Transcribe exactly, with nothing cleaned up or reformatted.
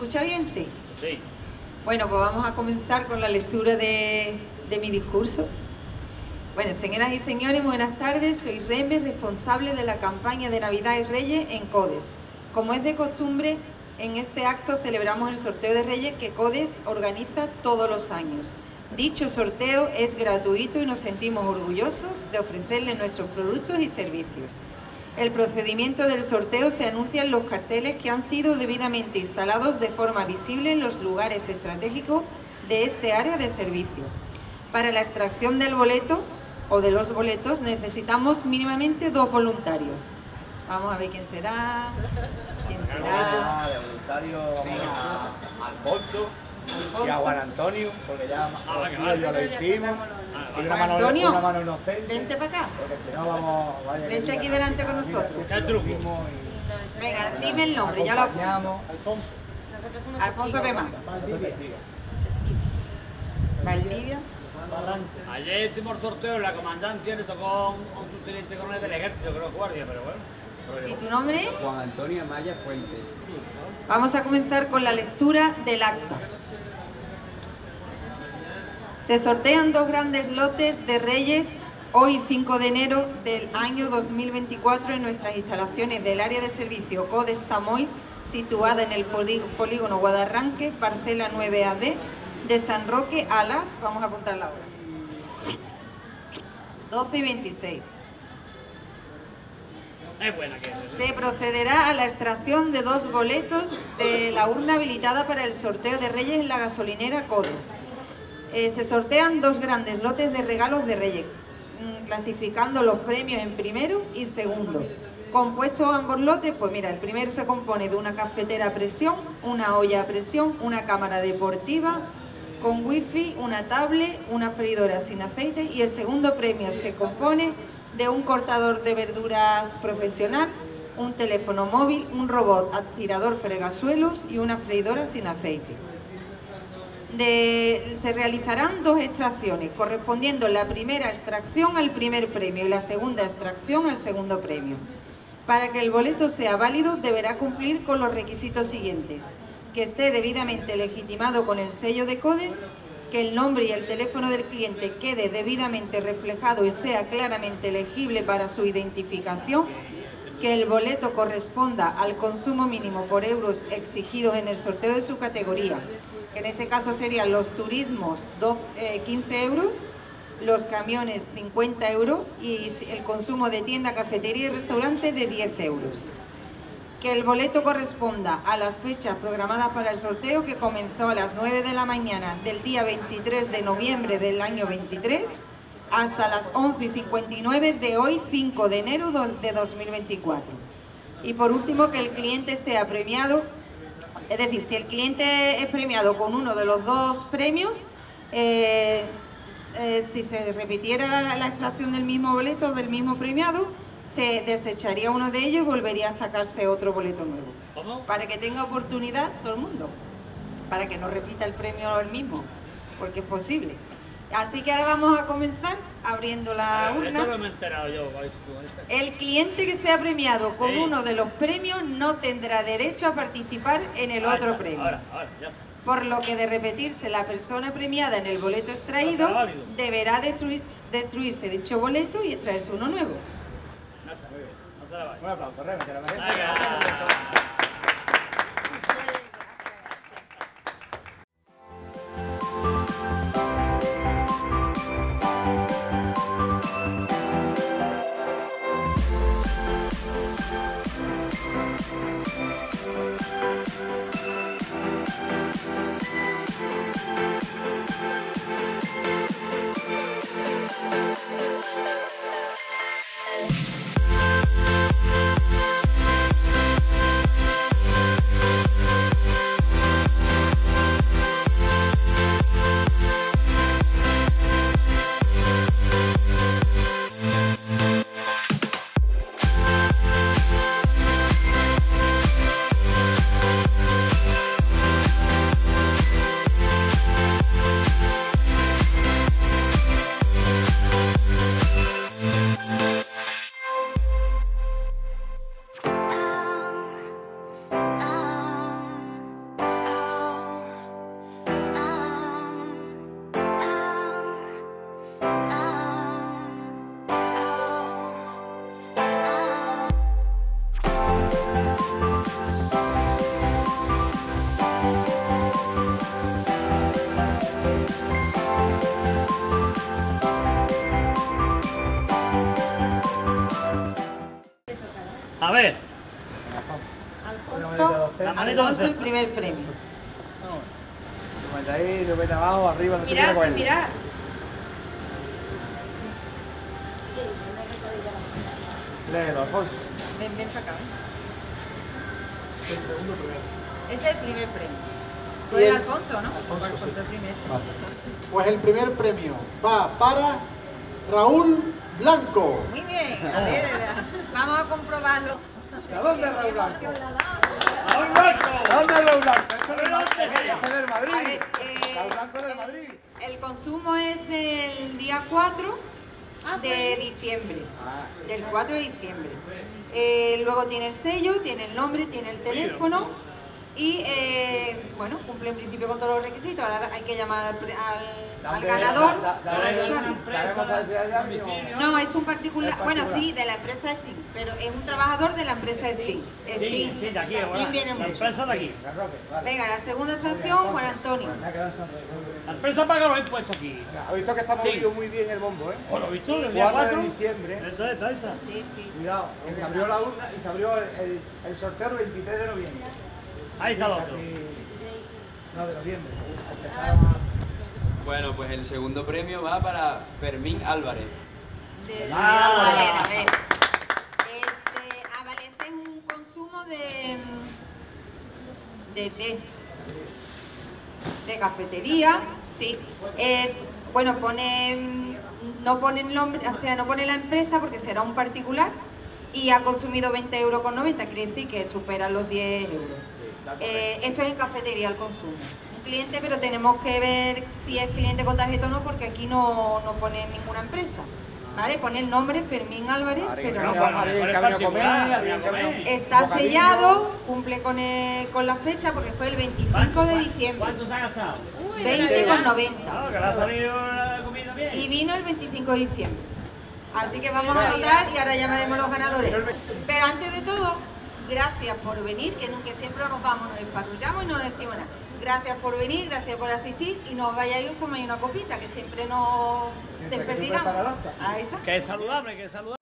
escucha bien? Sí. Sí. Bueno, pues vamos a comenzar con la lectura de, de mi discurso. Bueno, señoras y señores, buenas tardes. Soy Reme, responsable de la campaña de Navidad y Reyes en CODES. Como es de costumbre, en este acto celebramos el sorteo de Reyes que CODES organiza todos los años. Dicho sorteo es gratuito y nos sentimos orgullosos de ofrecerle nuestros productos y servicios. El procedimiento del sorteo se anuncia en los carteles que han sido debidamente instalados de forma visible en los lugares estratégicos de este área de servicio. Para la extracción del boleto o de los boletos necesitamos mínimamente dos voluntarios. Vamos a ver quién será. ¿Quién será? De voluntario vamos a Alfonso y a Juan Antonio, porque ya, Ah, venga, ya vale. lo hicimos. Y una Juan mano, Antonio, una mano inocente. Vente para acá. Porque si no vamos... Vaya, Vente que aquí digan, delante con mira, nosotros. que ¿Qué truco? mismo y- Venga, dime el nombre, ya lo apunto. acompañamos. Alfonso. Alfonso, ¿qué más? Valdivia. Valdivia. Ayer hicimos el sorteo en la comandancia, le tocó un, un subteniente coronel del ejército, creo, guardia, pero bueno. ¿Y tu nombre es? Juan Antonio Maya Fuentes. Vamos a comenzar con la lectura del acta. Se sortean dos grandes lotes de Reyes hoy cinco de enero del año dos mil veinticuatro en nuestras instalaciones del área de servicio CODES Tamoy, situada en el polígono Guadarranque, parcela nueve A D, de San Roque a las, vamos a apuntar la hora, doce y veintiséis. Es buena que es. Se procederá a la extracción de dos boletos de la urna habilitada para el sorteo de Reyes en la gasolinera CODES. Eh, se sortean dos grandes lotes de regalos de Reyes, mmm, clasificando los premios en primero y segundo. Compuestos ambos lotes, pues mira, el primero se compone de una cafetera a presión, una olla a presión, una cámara deportiva con wifi, una tablet, una freidora sin aceite, y el segundo premio se compone de un cortador de verduras profesional, un teléfono móvil, un robot aspirador fregasuelos y una freidora sin aceite. De, se realizarán dos extracciones, correspondiendo la primera extracción al primer premio y la segunda extracción al segundo premio. Para que el boleto sea válido deberá cumplir con los requisitos siguientes: que esté debidamente legitimado con el sello de CODES, que el nombre y el teléfono del cliente quede debidamente reflejado y sea claramente legible para su identificación, que el boleto corresponda al consumo mínimo por euros exigidos en el sorteo de su categoría, que en este caso serían los turismos quince euros, los camiones cincuenta euros y el consumo de tienda, cafetería y restaurante de diez euros. Que el boleto corresponda a las fechas programadas para el sorteo, que comenzó a las nueve de la mañana del día veintitrés de noviembre del año veintitrés hasta las once y cincuenta y nueve de hoy cinco de enero de dos mil veinticuatro. Y por último, que el cliente sea premiado, es decir, si el cliente es premiado con uno de los dos premios, eh, eh, si se repitiera la, la extracción del mismo boleto, del mismo premiado, se desecharía uno de ellos y volvería a sacarse otro boleto nuevo. ¿Cómo? Para que tenga oportunidad todo el mundo, para que no repita el premio el mismo, porque es posible. Así que ahora vamos a comenzar abriendo la urna. Esto no me he enterado yo. El cliente que sea premiado con Sí. uno de los premios no tendrá derecho a participar en el Ahí otro está, premio. Ahora, ahora, ya. Por lo que de repetirse la persona premiada en el boleto extraído, No será válido. deberá destruir- destruirse dicho boleto y extraerse uno nuevo. No está, muy bien. No se la vaya. Un aplauso, Reme, que la merece. Venga. A ver, Alfonso, La manita Alfonso el doce. primer premio. noventa ahí, noventa abajo, arriba, no te Mirad, quiero mirad. Léelo, Alfonso. Ven, ven para acá. Ese es el primer premio. Tú Y eres el- Alfonso, ¿no? Alfonso, Alfonso el primero. Pues el primer premio va para Raúl Blanco. Muy bien, a ver, vamos a comprobarlo. ¿A dónde Raúl Blanco? ¡a un barco! ¿A dónde Raúl Blanco? Eso ¿Pero es dónde del es ella? del A Madrid. ver, eh, Raúl Blanco es del Madrid. el consumo es del día cuatro Ah, de diciembre. Ah, Del cuatro de diciembre. Eh, luego tiene el sello, tiene el nombre, tiene el teléfono y, eh, bueno, cumple en principio con todos los requisitos. Ahora hay que llamar al, pre- al- al ¿dónde- ganador da- da- para da- avisarlo. ¿Sabemos la ciudad de alguien o- No, es un particular, Es bueno, particular. sí, de la empresa Steam, pero es un trabajador de la empresa Steam. Sí, Steam, sí, de aquí, Steam ahora. viene La mucho. empresa de aquí. La Roque, vale. Venga, la segunda extracción, Juan Antonio. Me ha quedado en sonreír. La empresa paga los impuestos aquí. Ha visto que se ha Sí. movido muy bien el bombo, ¿eh? Bueno, ¿lo visto? El día cuatro cuatro de diciembre. Esta, esta, esta. Sí, sí. Cuidado, que se abrió la urna y se abrió el, el, el sorteo el veintitrés de noviembre. Ahí está el otro. Casi- No, de noviembre. Empezaron a- Bueno, pues el segundo premio va para Fermín Álvarez. De, de- Ah. vale, a ver. Este, ah, vale, este es un consumo de, de té, de cafetería, sí. Es, bueno, pone, no pone el nombre, o sea, no pone la empresa porque será un particular y ha consumido veinte euros con noventa, quiere decir que supera los diez euros. Eh, esto es en cafetería el consumo. Un cliente, pero tenemos que ver si es cliente con tarjeta o no, porque aquí no, no pone ninguna empresa. ¿Vale? Pone el nombre Fermín Álvarez, Alguien pero no que pone. ha- alguien Con que el ha venido a comer, particular, alguien que ha venido- Está bocadillo. sellado, cumple con, el- con la fecha porque fue el veinticinco de diciembre. ¿Cuánto se ha gastado? Uy, veinte con noventa. Claro, que le ha salido la comida bien. Y vino el veinticinco de diciembre. Así que vamos a anotar y ahora llamaremos a los ganadores. Pero antes de todo, gracias por venir, que, no- que siempre nos vamos, nos empatrullamos y no decimos nada. Gracias por venir, gracias por asistir y no os vayáis a tomar una copita, que siempre nos Mientras que tú desperdigamos. preparas el acta. Ahí está. Que es saludable, que es saludable.